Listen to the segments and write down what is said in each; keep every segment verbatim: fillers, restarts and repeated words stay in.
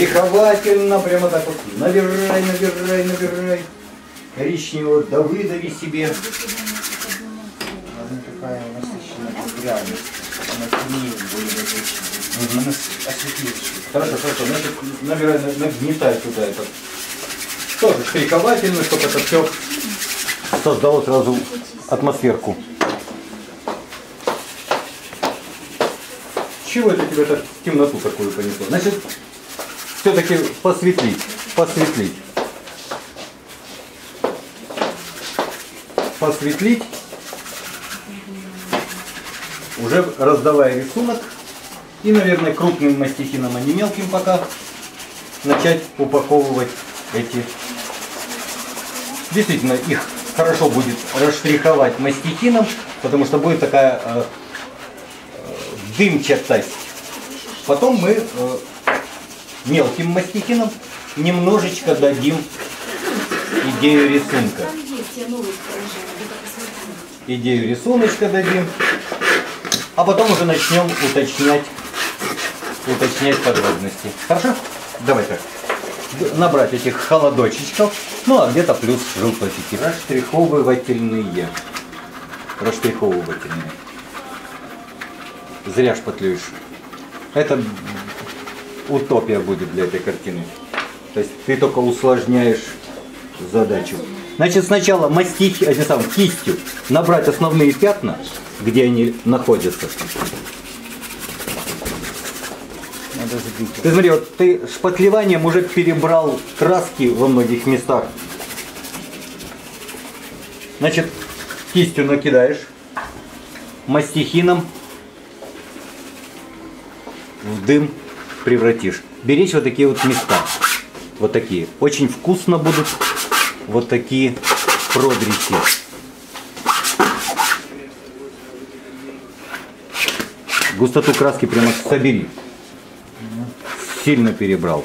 Штриховательно, прямо так вот. Набирай, набирай, набирай. Коричневого, да выдави себе. Она такая насыщенная грязь. Она темнее более насыщенная. Она осветлее. Хорошо, хорошо. Значит, набирай, нагнетай туда это. Тоже штриховательно, чтобы это все создало сразу атмосферку. Чего это тебя так в темноту такую понесло? Значит, все-таки посветлить, посветлить. Посветлить, уже раздавая рисунок. И, наверное, крупным мастихином, а не мелким пока, начать упаковывать эти. Действительно, их хорошо будет расштриховать мастихином, потому что будет такая э, э, дымчатость. Потом мы э, мелким мастихином немножечко дадим идею рисунка. Идею рисуночка дадим, а потом уже начнем уточнять, уточнять подробности. Хорошо? Давай так. Набрать этих холодочечков, ну а где-то плюс желточки. Расштриховывательные. Расштриховывательные. Зря шпатлюешь. Это утопия будет для этой картины. То есть ты только усложняешь задачу. Значит, сначала мастихи, этим самым кистью набрать основные пятна, где они находятся. Ты смотри, вот ты шпатлеванием уже перебрал краски во многих местах. Значит, кистью накидаешь, мастихином в дым превратишь. Беречь вот такие вот места. Вот такие. Очень вкусно будут вот такие продреси. Густоту краски прямо собери. Сильно перебрал.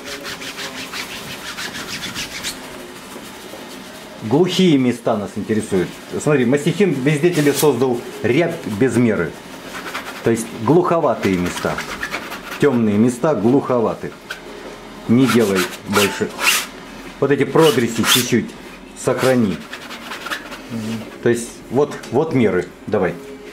Глухие места нас интересуют. Смотри, мастихин везде тебе создал рябь без меры. То есть глуховатые места. Темные места глуховаты. Не делай больше. Вот эти продреси чуть-чуть сохрани. То есть вот, вот меры. Давай.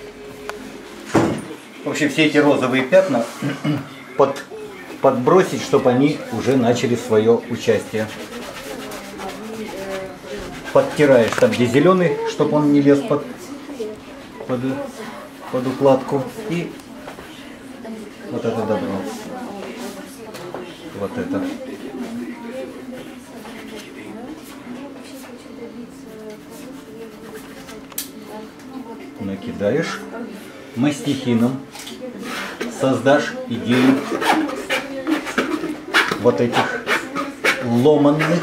Вообще все эти розовые пятна под, подбросить, чтобы они уже начали свое участие. Подтираешь там, где зеленый, чтобы он не лез под, под, под укладку. И вот это добро. Вот это. Накидаешь мастихином, создашь идею вот этих ломанных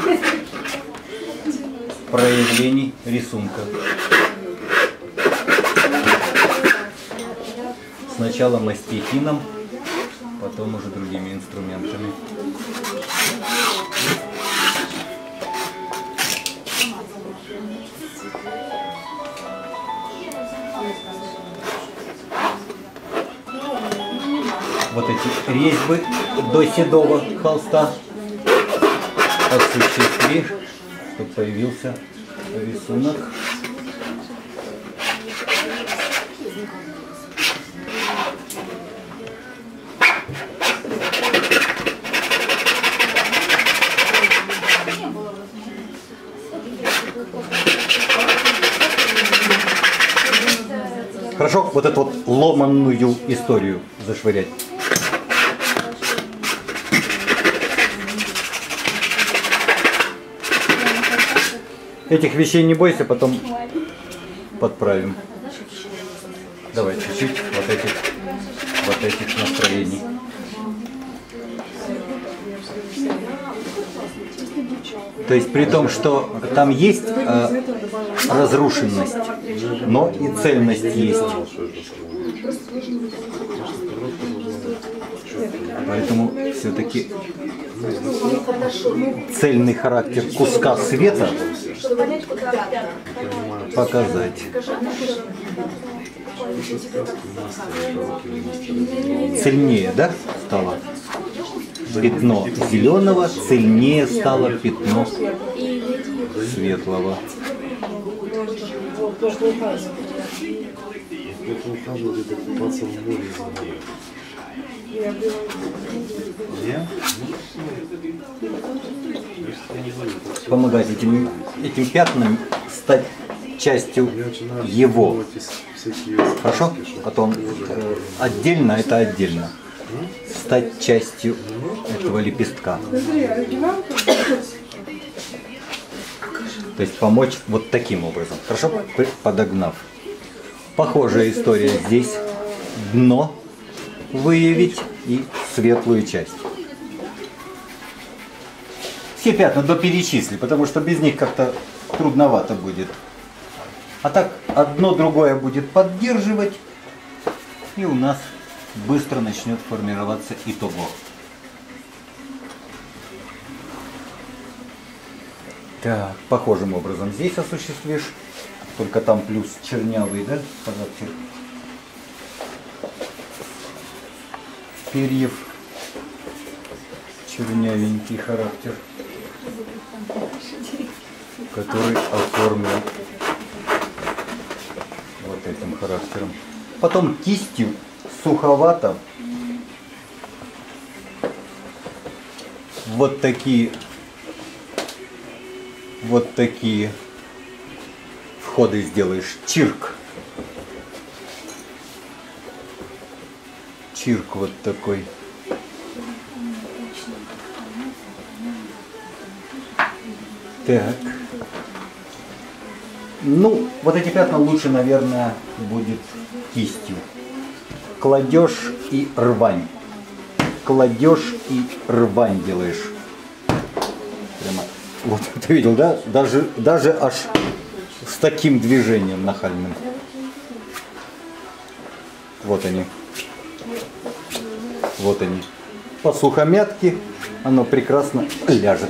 проявлений рисунка. Сначала мастихином, потом уже другими инструментами. Вот эти резьбы до седого холста осуществи, чтобы появился рисунок. Хорошо, вот эту вот ломанную историю зашвырять. Этих вещей не бойся, потом подправим. Давай чуть-чуть вот этих, вот этих настроений. То есть при том, что там есть э, разрушенность, но и цельность есть. Поэтому все-таки цельный характер куска света показать. Цельнее, да, стало? пятно зеленого, цельнее стало пятно светлого. Это ухаживать, это купаться в море за море. Помогать этим, этим пятнам стать частью его. Хорошо? Потом э, отдельно это отдельно. Стать частью этого лепестка. То есть помочь вот таким образом. Хорошо? Подогнав. Похожая история здесь. Дно выявить и светлую часть. Все пятна доперечисли, потому что без них как-то трудновато будет. А так одно другое будет поддерживать, и у нас быстро начнет формироваться итого. Так, похожим образом здесь осуществишь, только там плюс чернявый, да, характер перьев, чернявенький характер, который оформлен вот этим характером. Потом кистью суховато вот такие вот такие входы сделаешь. Чирк. Чирк вот такой. Так. Ну, вот эти пятна лучше, наверное, будет кистью. Кладешь и рвань. Кладешь и рвань делаешь. Прямо. Вот ты видел, да? Даже, даже аж с таким движением нахальным. Вот они. Вот они. По сухомятке оно прекрасно ляжет.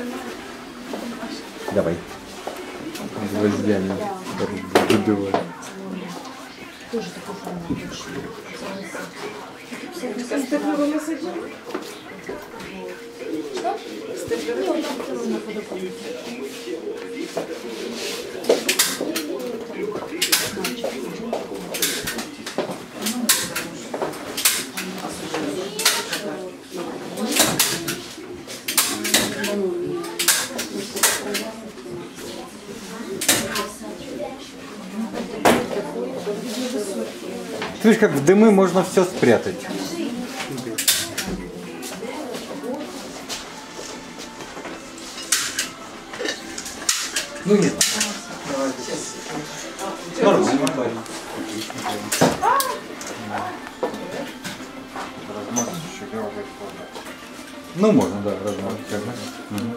Давай. Гвоздями выбивали. Ты видишь, как в дымы можно все спрятать. Ну нет. Нормально, парень. Ну можно, да, размазать.